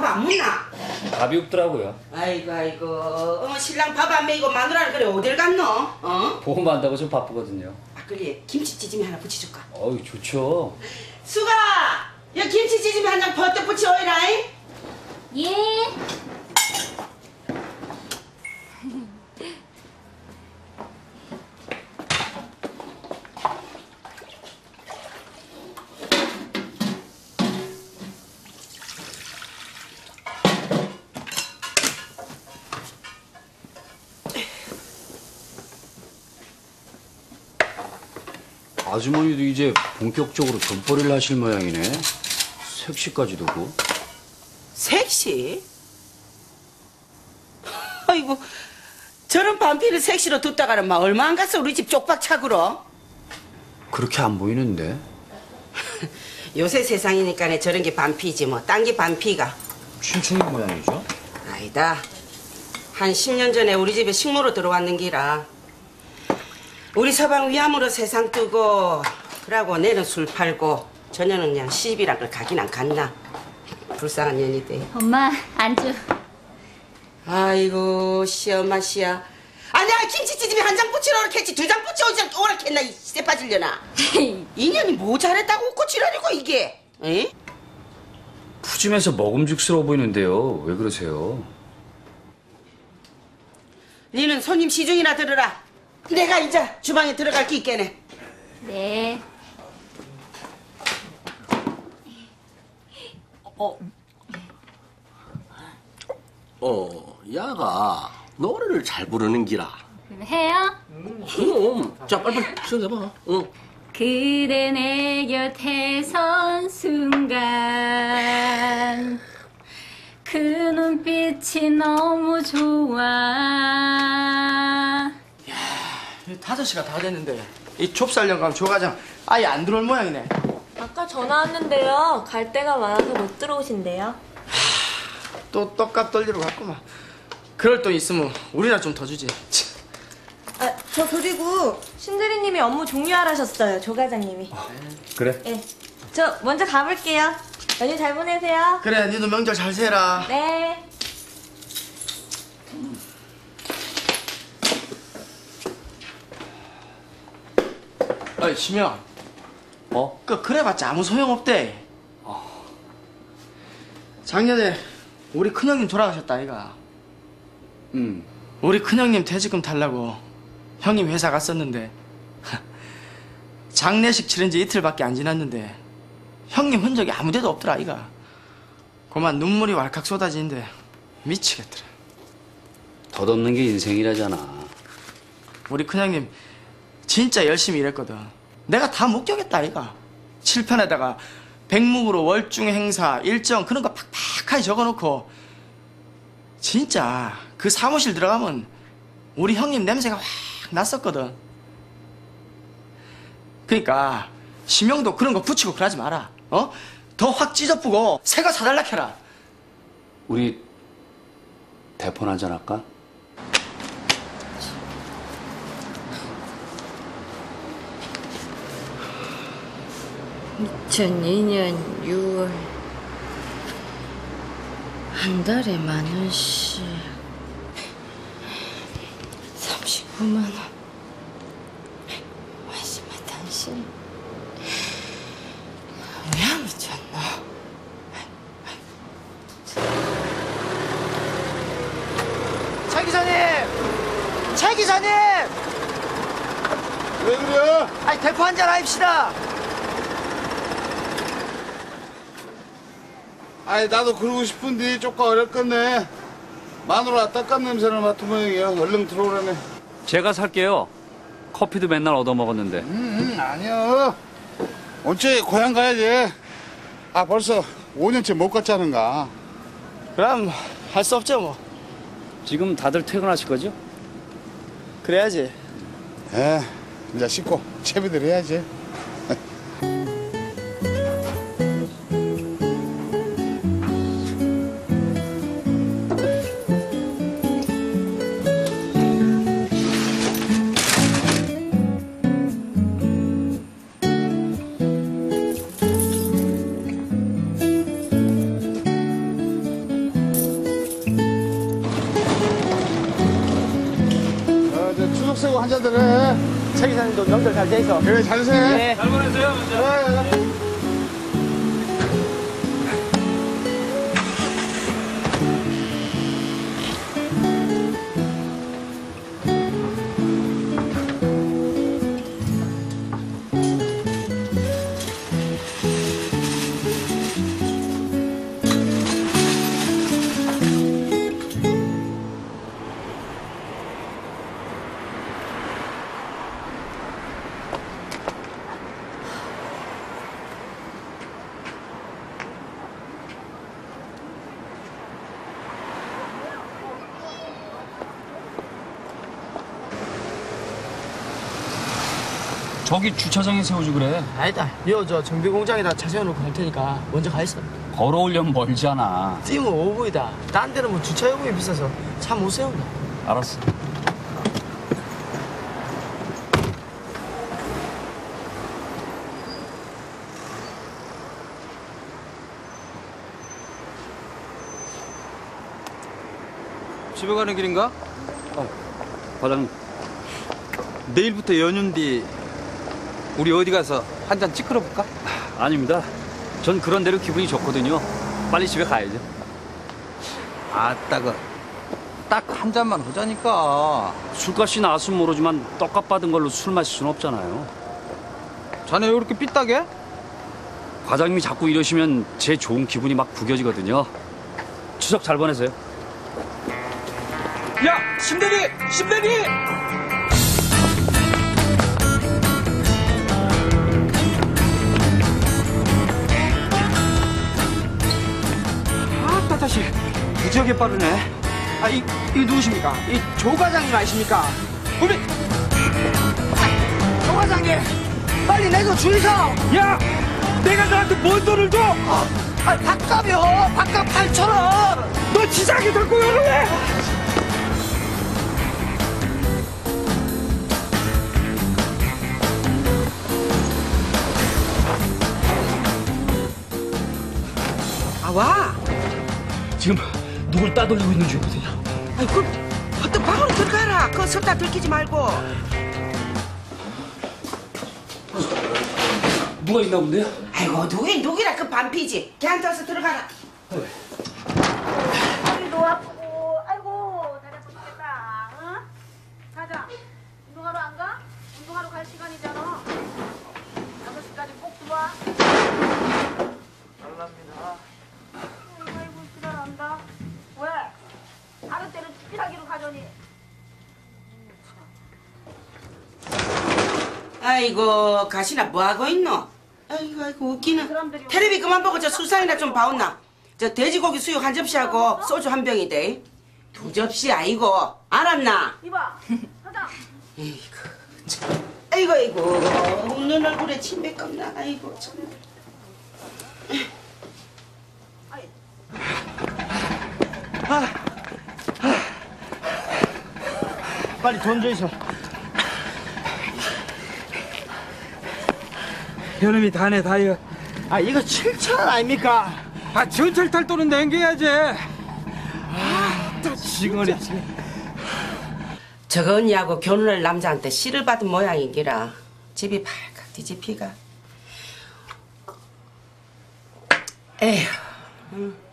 안 묻나? 밥이 없더라고요. 아이고 신랑 밥 안 먹이고 마누라는 그래 어딜 갔노? 어? 보험한다고 좀 바쁘거든요. 막걸리에 김치찌짐이 하나 부쳐줄까? 어우 좋죠. 수가! 야 김치찌짐이 한 장 버뜩 부쳐오이라잉? 예. 아주머니도 이제 본격적으로 돈벌이를 하실 모양이네. 색시까지 두고. 색시? 아이고 저런 반피를 색시로 뒀다가는 막 얼마 안 갔어 우리 집 쪽박차구로. 그렇게 안 보이는데. 요새 세상이니까 저런 게 반피지 뭐 딴 게 반피가. 춘추이 모양이죠? 아니다. 한 10년 전에 우리 집에 식모로 들어왔는 기라. 우리 서방 위암으로 세상 뜨고 그러고 내는 술 팔고 저녀는 그냥 시집이란 가긴 안 갔나. 불쌍한 년이 돼. 엄마 안주. 아이고 시엄마 씨야. 아 내가 김치찌짐에 한 장 붙이러 오락했지 두 장 붙여오지 오락했나 이 쎄 빠질려나. 인연이 뭐 잘했다고 웃고 지랄이고 이게. 에? 푸짐해서 먹음직스러워 보이는데요. 왜 그러세요? 니는 손님 시중이나 들으라. 내가 이제 주방에 들어갈 게 있겠네. 네. 야가 노래를 잘 부르는 기라. 그럼 해요? 자, 빨리 시작해봐. 그대 내 곁에 선 순간 그 눈빛이 너무 좋아. 5시가 다 됐는데 이 좁쌀 영감 조과장 아예 안 들어올 모양이네. 아까 전화 왔는데요. 갈 데가 많아서 못 들어오신대요. 또 떡값 돌리러 갔구만. 그럴 돈 있으면 우리나 좀 더 주지. 아, 저 그리고 신대리님이 업무 종료하라셨어요. 조 과장님이. 그래? 네. 저 먼저 가볼게요. 연휴 잘 보내세요. 그래 니도 명절 잘 세라. 네. 어이 심영. 어? 그래봤자 아무 소용없대. 작년에 우리 큰형님 돌아가셨다 아이가. 우리 큰형님 퇴직금 달라고 형님 회사 갔었는데 장례식 치른 지 이틀밖에 안 지났는데 형님 흔적이 아무 데도 없더라 아이가. 그만 눈물이 왈칵 쏟아지는데 미치겠더라. 덧없는 게 인생이라잖아. 우리 큰형님 진짜 열심히 일했거든. 내가 다 목격했다 아이가. 칠판에다가 백묵으로 월중 행사 일정 그런 거 팍팍하게 적어놓고 진짜 그 사무실 들어가면 우리 형님 냄새가 확 났었거든. 그러니까 심형도 그런 거 붙이고 그러지 마라. 어? 더 확 찢어쁘고 새 거 사달라 캐라. 우리 대폰 한잔 할까? 2002년 6월 한 달에 10,000원씩 39만 원. 말씀만 당신 왜 안 붙였노? 차 기사님! 차 기사님! 왜 그래? 아니 대포 한잔 합시다. 아니 나도 그러고 싶은데 조금 어렵겠네. 마누라 떡값 냄새를 맡은 모양이야. 얼른 들어오라네. 제가 살게요. 커피도 맨날 얻어먹었는데. 아니야. 언제 고향 가야지. 아 벌써 5년째 못 갔자는가. 그럼 할 수 없죠 뭐. 지금 다들 퇴근하실 거죠? 그래야지. 이제 씻고 채비들 해야지. 또 한잔들 해. 차 기사님도 명절 잘 돼 있어. 그래, 잘 세. 네. 잘 보내세요. 그래. 저기 주차장에 세우지 그래. 아니다. 저 정비공장에다 차 세워놓고 할 테니까 먼저 가 있어. 걸어오려면 멀잖아. 뛰면 5분이다. 딴 데는 뭐 주차 요금이 비싸서 차 못 세운다. 알았어. 집에 가는 길인가? 과장님. 내일부터 연휴인데 우리 어디 가서 한 잔 찌끄러 볼까? 아닙니다. 전 그런 대로 기분이 좋거든요. 빨리 집에 가야죠. 아따 딱 한 잔만 하자니까. 술값이 나왔으면 모르지만 떡값 받은 걸로 술 마실 수는 없잖아요. 자네 왜 그렇게 삐딱해? 과장님이 자꾸 이러시면 제 좋은 기분이 막 구겨지거든요. 추석 잘 보내세요. 야, 심대리! 심대리! 아따 다시 무지하게 빠르네. 이 누구십니까? 이 조 과장님 아십니까? 우리 조 과장님 빨리 내줘 주이소. 야! 내가 너한테 뭔 돈을 줘? 밥값이요. 밥값 8,000원. 너 치사하게 자꾸 이러네! 와. 지금 누굴 따돌리고 있는 중이거든요. 아이고, 어떤 방으로 들어가라. 그거 섰다 들키지 말고. 누가 있나 본데요? 아이고, 누구라 그 반피지. 걔한테 와서 들어가라. 머리도 아프고, 아이고, 다리 아파 죽겠다. 응? 가자. 운동하러 안 가? 운동하러 갈 시간이잖아. 5시까지 꼭 들어와. 감사합니다. 아이고, 지랄한다. 왜? 다른 때는 찌질하기로 가더니. 아이고, 가시나 뭐하고 있노? 아이고, 웃기는. 텔레비 그만 보고 저 수상이나 좀 봐온나. 저 돼지고기 수육 한 접시하고 소주 한 병이대. 2접시 아이고. 알았나? 이봐. 가자. 아이고, 웃는 얼굴에 침 뱉겁나. 아이고, 참. 빨리 돈 주이소. 여름이 다네 다이어. 이거 7,000원 아닙니까? 전철 탈 돈은 남겨야지. 지금은 저거 언니하고 결혼할 남자한테 씨를 받은 모양이기라. 집이 발칵 뒤집히가. 에휴.